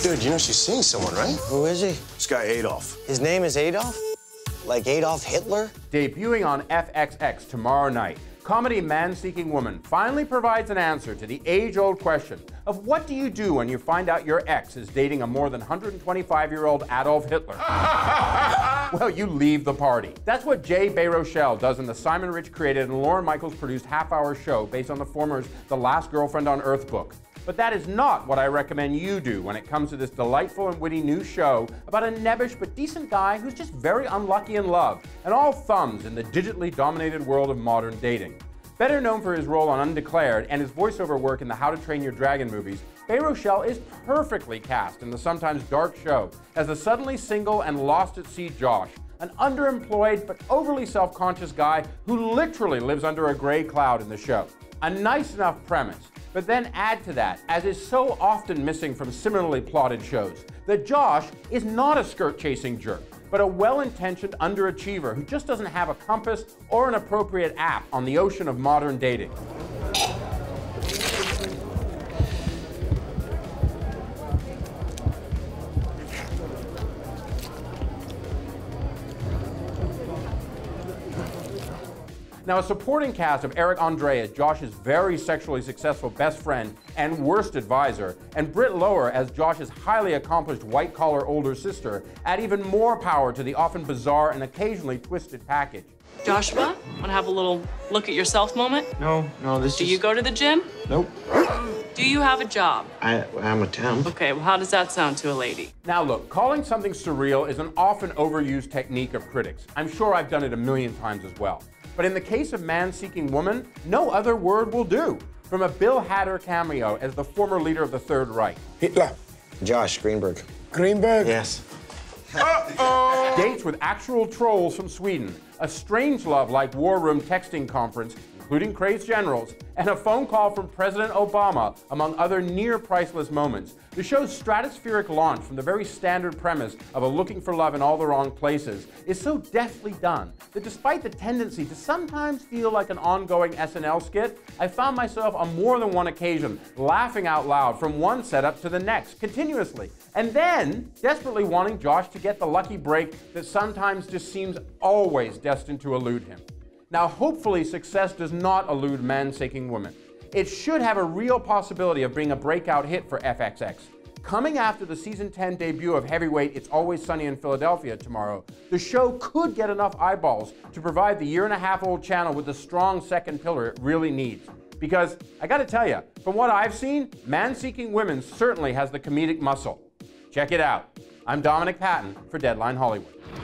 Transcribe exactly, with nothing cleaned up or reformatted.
Dude, you know she's seeing someone, right? Who is he? This guy Adolf. His name is Adolf? Like Adolf Hitler? Debuting on F X X tomorrow night, comedy Man-Seeking Woman finally provides an answer to the age-old question of what do you do when you find out your ex is dating a more than one hundred twenty-five-year-old Adolf Hitler? Well, you leave the party. That's what Jay Baruchel does in the Simon Rich created and Lorne Michaels produced half-hour show based on the former's The Last Girlfriend on Earth book. But that is not what I recommend you do when it comes to this delightful and witty new show about a nebbish but decent guy who's just very unlucky in love and all thumbs in the digitally dominated world of modern dating. Better known for his role on Undeclared and his voiceover work in the How to Train Your Dragon movies, Baruchel is perfectly cast in the sometimes dark show as the suddenly single and lost at sea Josh, an underemployed but overly self-conscious guy who literally lives under a gray cloud in the show. A nice enough premise, but then add to that, as is so often missing from similarly plotted shows, that Josh is not a skirt-chasing jerk, but a well-intentioned underachiever who just doesn't have a compass or an appropriate app on the ocean of modern dating. Now, a supporting cast of Eric Andre as Josh's very sexually successful best friend and worst advisor, and Britt Lower as Josh's highly accomplished white-collar older sister add even more power to the often bizarre and occasionally twisted package. Joshua, want to have a little look at yourself moment? No, no, this Do is... you go to the gym? Nope. Do you have a job? I, I'm a temp. Okay, well, how does that sound to a lady? Now look, calling something surreal is an often overused technique of critics. I'm sure I've done it a million times as well. But in the case of Man-Seeking Woman, no other word will do. From a Bill Hader cameo as the former leader of the Third Reich. Hitler. Josh Greenberg. Greenberg? Yes. Uh-oh! Dates with actual trolls from Sweden, a strangelove-like war room texting conference, including crazed generals, and a phone call from President Obama, among other near-priceless moments. The show's stratospheric launch from the very standard premise of a looking for love in all the wrong places is so deftly done that despite the tendency to sometimes feel like an ongoing S N L skit, I found myself on more than one occasion laughing out loud from one setup to the next, continuously, and then desperately wanting Josh to get the lucky break that sometimes just seems always destined to elude him. Now, hopefully, success does not elude Man-Seeking Woman. It should have a real possibility of being a breakout hit for F X X. Coming after the season ten debut of Heavyweight It's Always Sunny in Philadelphia tomorrow, the show could get enough eyeballs to provide the year and a half old channel with the strong second pillar it really needs. Because, I gotta tell you, from what I've seen, Man-Seeking Women certainly has the comedic muscle. Check it out. I'm Dominic Patten for Deadline Hollywood.